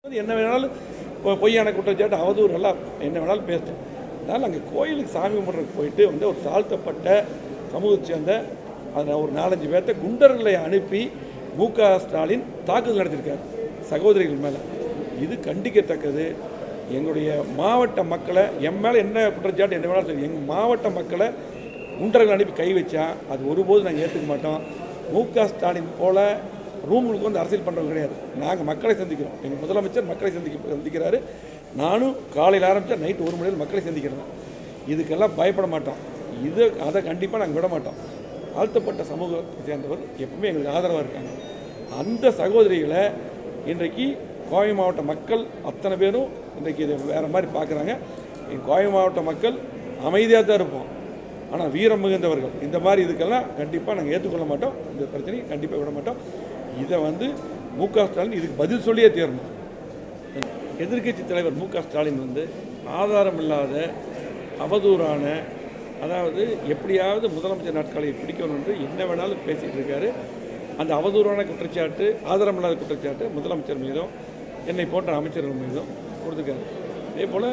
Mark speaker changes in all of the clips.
Speaker 1: என்ன வேணாலும் பொய்யான குற்றச்சாட்டு அவதூறு எல்லாம் என்ன வேணாலும் பேசிட்டேன். அதனால் அங்கே கோயிலுக்கு சாமி கும்பிட்றதுக்கு போயிட்டு ஒரு தாழ்த்தப்பட்ட சமூகத்தை சேர்ந்த அதில் ஒரு 4-5 பேர்த்த குண்டர்களை அனுப்பி மு.க. ஸ்டாலின் தாக்குதல் நடத்தியிருக்காரு சகோதரிகள் மேலே. இது கண்டிக்கத்தக்கது. எங்களுடைய மாவட்ட மக்களை என் மேலே என்ன குற்றச்சாட்டு என்ன வேணாலும் சரி, எங்கள் மாவட்ட மக்களை குண்டர்கள் அனுப்பி கை வச்சா அது ஒருபோது நாங்கள் ஏற்றுக்க மாட்டோம். மு.க. ஸ்டாலின் போல் ரூமுக்கு அரசியல் பண்ணுறது கிடையாது. நாங்கள் மக்களை சந்திக்கிறோம். எங்கள் முதலமைச்சர் மக்களை சந்திக்கிறாரு. நானும் காலையில் ஆரம்பித்தா நைட்டு 1 மணி நேரம் மக்களை சந்திக்கிறேன். இதுக்கெல்லாம் பயப்பட மாட்டோம். அதை கண்டிப்பாக நாங்கள் விட மாட்டோம். தாழ்த்தப்பட்ட சமூகத்தை சேர்ந்தவர் எப்பவுமே எங்களுக்கு ஆதரவாக இருக்காங்க. அந்த சகோதரிகளை இன்றைக்கு கோவை மாவட்ட மக்கள் அத்தனை பேரும் இன்றைக்கி இதை வேறு மாதிரி பார்க்குறாங்க. கோவை மாவட்ட மக்கள் அமைதியாக தான் இருப்போம். ஆனால் வீரம் மிகுந்தவர்கள் இந்த மாதிரி இதுக்கெல்லாம் கண்டிப்பாக நாங்கள் ஏற்றுக்கொள்ள மாட்டோம். இந்த பிரச்சனையை கண்டிப்பாக விட மாட்டோம். இதை மு.க. ஸ்டாலின் இதுக்கு பதில் சொல்லியே தீரணும். எதிர்க்கட்சி தலைவர் மு.க. ஸ்டாலின் ஆதாரம் இல்லாத அவதூறான, அதாவது எப்படியாவது முதலமைச்சர் நாட்களை பிடிக்கணும் என்று என்ன வேணாலும் பேசிகிட்டு இருக்காரு. அந்த அவதூறான குற்றச்சாட்டு, ஆதாரம் இல்லாத குற்றச்சாட்டு முதலமைச்சர் மீதும் என்னை போன்ற அமைச்சர்கள் மீதும் கொடுத்துருக்காரு. அதே போல்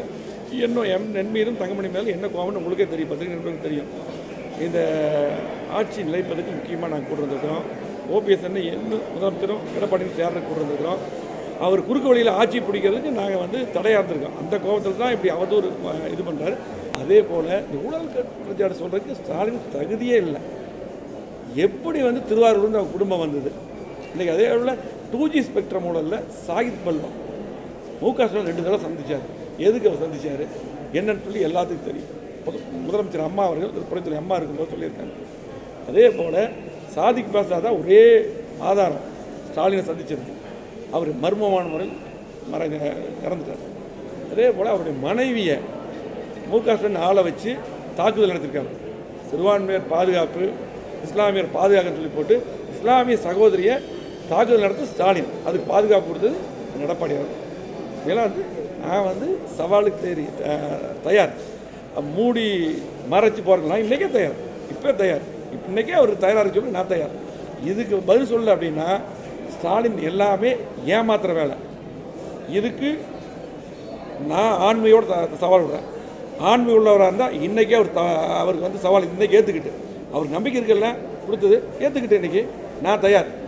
Speaker 1: என் மீதும் தங்கமணி மேலும் என்ன கோவம்னு உங்களுக்கே தெரியும், பத்திரிகை நண்பர்களுக்கு தெரியும். இந்த ஆட்சி நிலைப்பதற்கு முக்கியமாக நாங்கள் கூட்டு வந்திருக்கிறோம். ஓபிஎஸ் என்ன முதலமைச்சரும் எடப்பாடியும் சேர்ந்து கூட்டு வந்திருக்கிறோம். அவர் குறுக்கு வழியில் ஆட்சி பிடிக்கிறதுக்கு நாங்கள் தடையாக இருந்திருக்கோம். அந்த கோபத்தில் தான் இப்படி அவதூறு இது பண்ணுறாரு. அதே போல் இந்த ஊழல் குற்றச்சாட்டு சொல்கிறதுக்கு ஸ்டாலின் தகுதியே இல்லை. எப்படி திருவாரூர்லேருந்து அவங்க குடும்பம் வந்தது. இன்றைக்கி அதே போல் 2G ஸ்பெக்ட்ரம் ஊழலில் சாகித் பல்வம் மு.க. ஸ்டாலின் 2 தடவை சந்தித்தார். எதுக்கு அவர் சந்தித்தார் என்னன்னு சொல்லி எல்லாத்துக்கும் தெரியும். முதலமைச்சர் அம்மா அவர்கள் துறைத்துறை அம்மா இருக்கும்போது சொல்லியிருக்காங்க. அதே போல் சாதிக் பாஷா தான் ஒரே ஆதாரம் ஸ்டாலினை சந்திச்சிருக்கு. அவர் மர்மமான முறையில் இறந்துட்டார். அதே போல் அவருடைய மனைவியை மு.க. ஸ்டாலின் ஆளை வச்சு தாக்குதல் நடத்திருக்காங்க. சிறுபான்மையர் பாதுகாப்பு, இஸ்லாமியர் பாதுகாப்புன்னு சொல்லி போட்டு இஸ்லாமிய சகோதரியை தாக்குதல் நடத்த ஸ்டாலின் அதுக்கு பாதுகாப்பு கொடுத்தது எடப்பாடி அவர்கள். இதெல்லாம் நான் சவாலுக்கு தயார். மூடி மறைச்சி போகிறதுலாம் இன்றைக்கே தயார், இப்போ தயார். இன்றைக்கே அவர் தயாராக சொல்லி நான் தயார். இதுக்கு பதில் சொல்ல அப்படின்னா ஸ்டாலின் எல்லாமே ஏமாத்துற வேலை. இதுக்கு நான் ஆண்மையோடு சவால் விடுறேன். ஆண்மை உள்ளவராக இருந்தால் இன்றைக்கே அவருக்கு சவால் இன்றைக்கி ஏற்றுக்கிட்டு, அவருக்கு நம்பிக்கை இருக்குல்ல கொடுத்தது ஏற்றுக்கிட்டு இன்றைக்கி நான் தயார்.